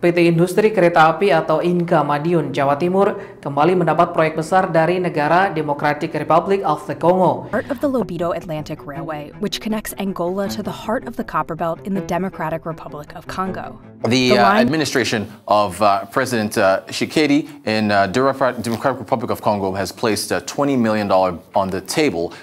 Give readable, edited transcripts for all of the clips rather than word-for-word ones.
PT Industri Kereta Api atau Inka Madiun, Jawa Timur kembali mendapat proyek besar dari negara Democratic Republic of the Congo. Part of the Lobito Atlantic Railway, which connects Angola to the heart of the Copperbelt in the Democratic Republic of Congo. The administration of President Tshisekedi in Democratic Republic of Congo has placed $20 million on the table.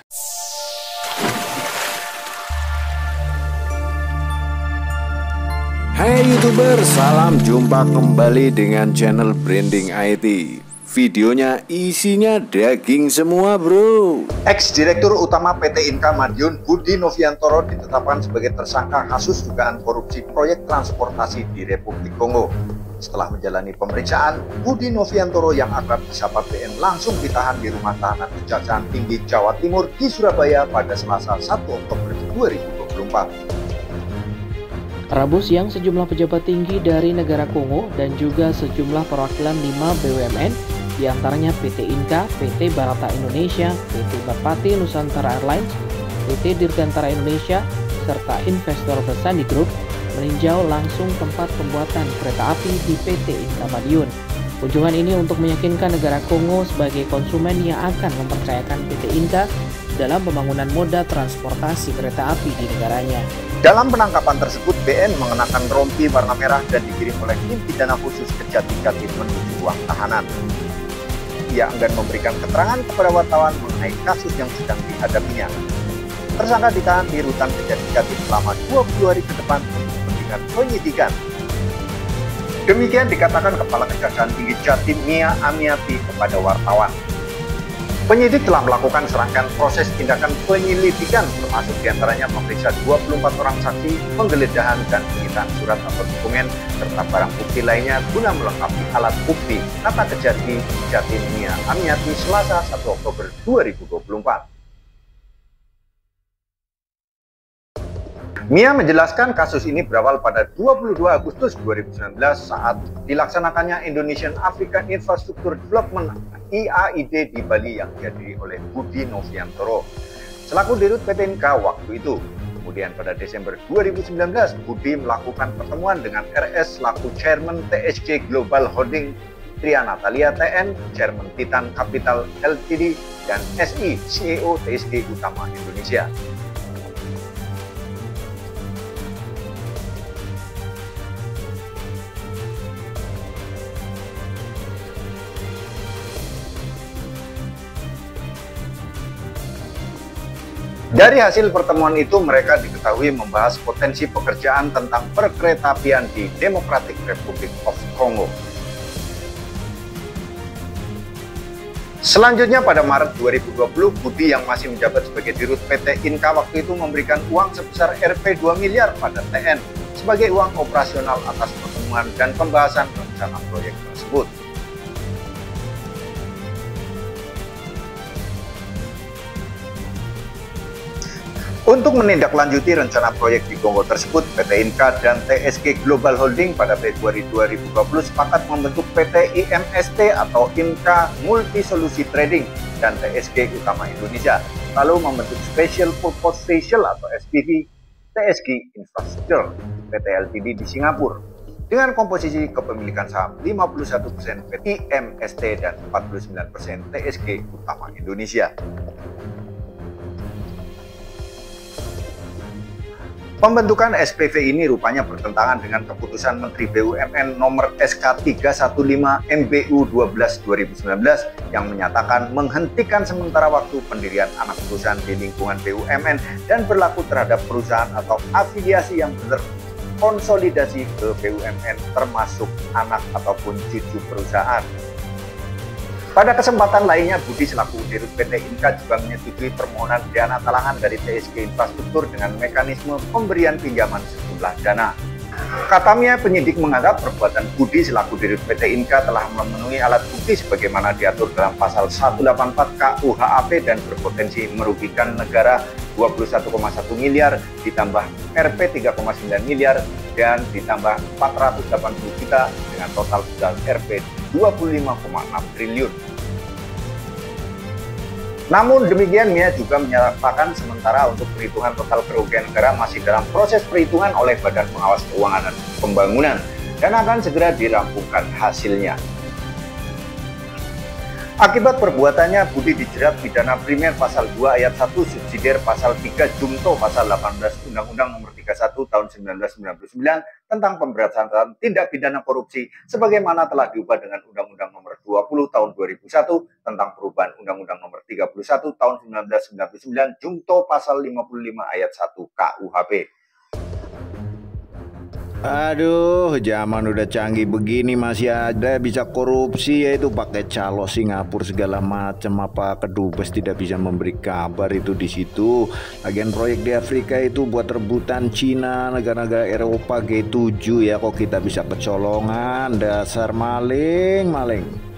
Hai YouTuber, salam jumpa kembali dengan channel Branding IT. Videonya isinya daging semua bro. Ex-Direktur Utama PT Inka Madiun Budi Noviantoro ditetapkan sebagai tersangka kasus dugaan korupsi proyek transportasi di Republik Kongo. Setelah menjalani pemeriksaan, Budi Noviantoro yang akrab disapa BN langsung ditahan di rumah tahanan Kejaksaan Tinggi Jawa Timur di Surabaya pada Selasa 1 Oktober 2024. Rabu siang, sejumlah pejabat tinggi dari negara Kongo dan juga sejumlah perwakilan 5 BUMN, diantaranya PT Inka, PT Barata Indonesia, PT Bapati Nusantara Airlines, PT Dirgantara Indonesia, serta investor Besandi Group, meninjau langsung tempat pembuatan kereta api di PT Inka Madiun. Kunjungan ini untuk meyakinkan negara Kongo sebagai konsumen yang akan mempercayakan PT Inka dalam pembangunan moda transportasi kereta api di negaranya. Dalam penangkapan tersebut, BN mengenakan rompi warna merah dan dikirim oleh tim pidana khusus Kejati Jatim menuju ruang tahanan. Ia enggan memberikan keterangan kepada wartawan mengenai kasus yang sedang dihadapinya. Tersangka ditahan di rutan Kejati Jatim selama 20 hari ke depan untuk kepentingan penyidikan. Demikian dikatakan Kepala Kejaksaan Tinggi Jatim Mia Amiati kepada wartawan. Penyidik telah melakukan serangkaian proses tindakan penyelidikan, termasuk diantaranya memeriksa 24 orang saksi, penggeledahan dan penyitaan surat atau dokumen, serta barang bukti lainnya guna melengkapi alat bukti, kata Kejati Jatim Mia Amiati Selasa 1 Oktober 2024. Mia menjelaskan kasus ini berawal pada 22 Agustus 2019 saat dilaksanakannya Indonesian African Infrastructure Development IAID di Bali yang dihadiri oleh Budi Noviantoro selaku Dirut PT Inka waktu itu. Kemudian pada Desember 2019, Budi melakukan pertemuan dengan RS selaku Chairman TSG Global Holding, Tria Natalia TN, Chairman Titan Capital Ltd, dan SI CEO TSG Utama Indonesia. Dari hasil pertemuan itu, mereka diketahui membahas potensi pekerjaan tentang perkeretaapian di Democratic Republic of Congo. Selanjutnya pada Maret 2020, Budi yang masih menjabat sebagai Dirut PT Inka waktu itu memberikan uang sebesar Rp 2 miliar pada TN sebagai uang operasional atas pertemuan dan pembahasan rencana proyek tersebut. Untuk menindaklanjuti rencana proyek di Kongo tersebut, PT Inka dan TSG Global Holding pada Februari 2020 sepakat membentuk PT IMST atau Inka Multi Solusi Trading dan TSG Utama Indonesia, lalu membentuk Special Purpose Vessel atau SPV TSG Infrastructure PT Ltd di Singapura dengan komposisi kepemilikan saham 51% PT IMST dan 49% TSG Utama Indonesia. Pembentukan SPV ini rupanya bertentangan dengan keputusan Menteri BUMN nomor SK 315 MBU 12 2019 yang menyatakan menghentikan sementara waktu pendirian anak perusahaan di lingkungan BUMN dan berlaku terhadap perusahaan atau afiliasi yang berkonsolidasi ke BUMN termasuk anak ataupun cucu perusahaan. Pada kesempatan lainnya, Budi selaku Dirut PT Inka juga menyetujui permohonan dana talangan dari TSG Infrastruktur dengan mekanisme pemberian pinjaman sejumlah dana. Katanya penyidik menganggap perbuatan Budi selaku Dirut PT Inka telah memenuhi alat bukti sebagaimana diatur dalam pasal 184 KUHP dan berpotensi merugikan negara 21,1 miliar ditambah Rp 3,9 miliar dan ditambah 480 juta dengan total sudah Rp 25,6 triliun. Namun demikian, Mia juga menyatakan sementara untuk perhitungan total kerugian negara masih dalam proses perhitungan oleh Badan Pengawas Keuangan dan Pembangunan. dan akan segera dirampungkan hasilnya. Akibat perbuatannya, Budi dijerat pidana primer pasal 2 ayat 1 subsidiar pasal 3 Jungto pasal 18 Undang-Undang Nomor 31 tahun 1999 tentang pemberantasan tindak pidana korupsi sebagaimana telah diubah dengan Undang-Undang Nomor 20 tahun 2001 tentang perubahan Undang-Undang Nomor 31 tahun 1999 Jungto pasal 55 ayat 1 KUHP. Aduh, zaman udah canggih begini masih ada bisa korupsi, yaitu pakai calo Singapura segala macam, apa kedubes tidak bisa memberi kabar itu di situ. Lagian proyek di Afrika itu buat rebutan Cina, negara-negara Eropa G7 ya, kok kita bisa kecolongan, dasar maling.